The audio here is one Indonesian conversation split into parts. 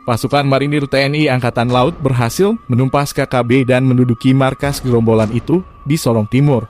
Pasukan marinir TNI Angkatan Laut berhasil menumpas KKB dan menduduki markas gerombolan itu di Sorong Timur.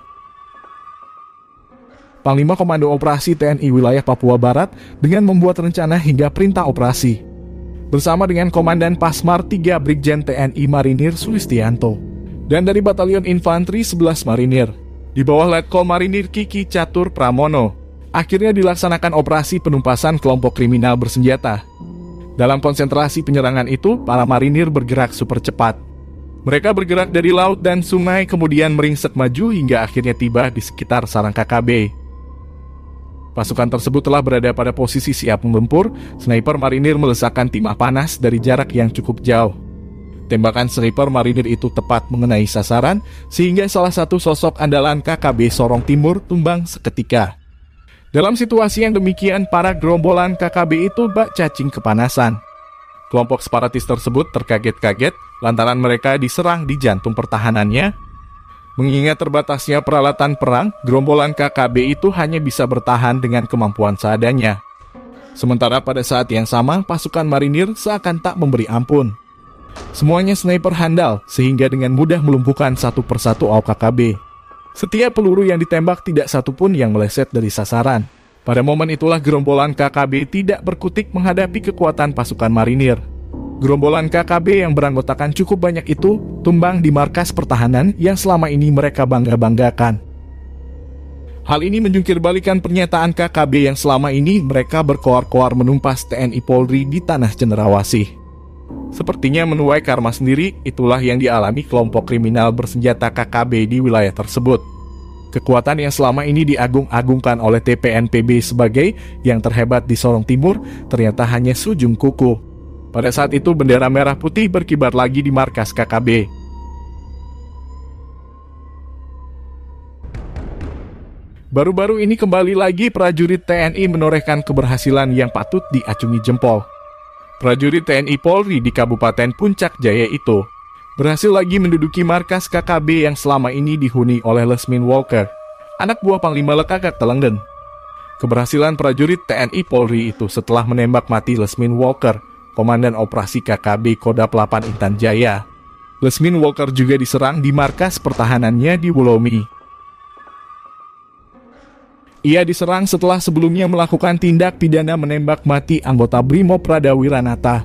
Panglima Komando Operasi TNI Wilayah Papua Barat dengan membuat rencana hingga perintah operasi, bersama dengan Komandan Pasmar 3 Brigjen TNI Marinir Sulistianto, dan dari Batalion Infanteri 11 Marinir, di bawah Letkol Marinir Kiki Catur Pramono, akhirnya dilaksanakan operasi penumpasan kelompok kriminal bersenjata. Dalam konsentrasi penyerangan itu, para marinir bergerak super cepat. Mereka bergerak dari laut dan sungai, kemudian meringsek maju hingga akhirnya tiba di sekitar sarang KKB. Pasukan tersebut telah berada pada posisi siap menggempur. Sniper marinir melesakkan timah panas dari jarak yang cukup jauh. Tembakan sniper marinir itu tepat mengenai sasaran, sehingga salah satu sosok andalan KKB Sorong Timur tumbang seketika. Dalam situasi yang demikian, para gerombolan KKB itu bak cacing kepanasan. Kelompok separatis tersebut terkaget-kaget lantaran mereka diserang di jantung pertahanannya. Mengingat terbatasnya peralatan perang, gerombolan KKB itu hanya bisa bertahan dengan kemampuan seadanya. Sementara pada saat yang sama, pasukan marinir seakan tak memberi ampun. Semuanya sniper handal, sehingga dengan mudah melumpuhkan satu persatu awak KKB. Setiap peluru yang ditembak tidak satu pun yang meleset dari sasaran. Pada momen itulah gerombolan KKB tidak berkutik menghadapi kekuatan pasukan marinir. Gerombolan KKB yang beranggotakan cukup banyak itu tumbang di markas pertahanan yang selama ini mereka bangga-banggakan. Hal ini menjungkir balikan pernyataan KKB yang selama ini mereka berkoar-koar menumpas TNI Polri di tanah Cenderawasih. Sepertinya menuai karma sendiri, itulah yang dialami kelompok kriminal bersenjata KKB di wilayah tersebut. Kekuatan yang selama ini diagung-agungkan oleh TPNPB sebagai yang terhebat di Sorong Timur ternyata hanya sujung kuku. Pada saat itu bendera merah putih berkibar lagi di markas KKB. Baru-baru ini kembali lagi prajurit TNI menorehkan keberhasilan yang patut diacungi jempol. Prajurit TNI Polri di Kabupaten Puncak Jaya itu berhasil lagi menduduki markas KKB yang selama ini dihuni oleh Lesmin Walker, anak buah Panglima Lekagak Telenggen. Keberhasilan prajurit TNI Polri itu setelah menembak mati Lesmin Walker, Komandan Operasi KKB Kodam 8 Intan Jaya. Lesmin Walker juga diserang di markas pertahanannya di Wulomi. Ia diserang setelah sebelumnya melakukan tindak pidana menembak mati anggota Brimob Pradawiranata.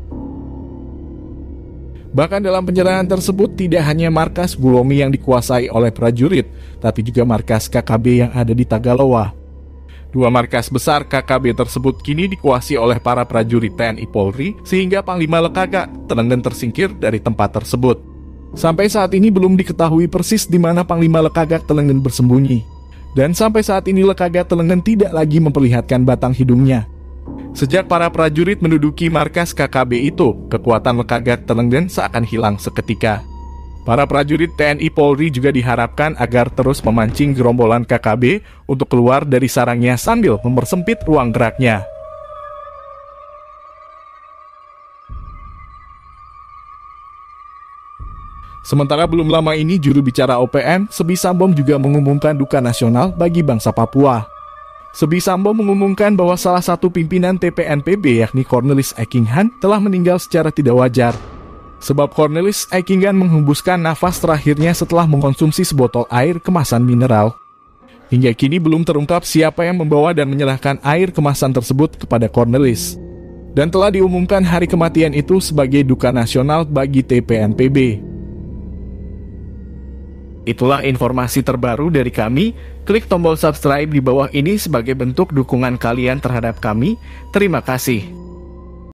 Bahkan dalam penyerangan tersebut tidak hanya markas Wulomi yang dikuasai oleh prajurit, tapi juga markas KKB yang ada di Tagaloa. Dua markas besar KKB tersebut kini dikuasai oleh para prajurit TNI Polri, sehingga Panglima Lekagak Telenggen tersingkir dari tempat tersebut. Sampai saat ini belum diketahui persis di mana Panglima Lekagak Telenggen bersembunyi. Dan sampai saat ini Lekagak Telenggen tidak lagi memperlihatkan batang hidungnya. Sejak para prajurit menduduki markas KKB itu, kekuatan Lekagak Telenggen seakan hilang seketika. Para prajurit TNI Polri juga diharapkan agar terus memancing gerombolan KKB untuk keluar dari sarangnya sambil mempersempit ruang geraknya. Sementara belum lama ini juru bicara OPM, Sebi Sambom juga mengumumkan duka nasional bagi bangsa Papua. Sebi Sambom mengumumkan bahwa salah satu pimpinan TPNPB yakni Cornelis Ekinghan telah meninggal secara tidak wajar. Sebab Cornelis Ekinghan menghembuskan nafas terakhirnya setelah mengkonsumsi sebotol air kemasan mineral. Hingga kini belum terungkap siapa yang membawa dan menyerahkan air kemasan tersebut kepada Cornelis. Dan telah diumumkan hari kematian itu sebagai duka nasional bagi TPNPB. Itulah informasi terbaru dari kami. Klik tombol subscribe di bawah ini sebagai bentuk dukungan kalian terhadap kami. Terima kasih.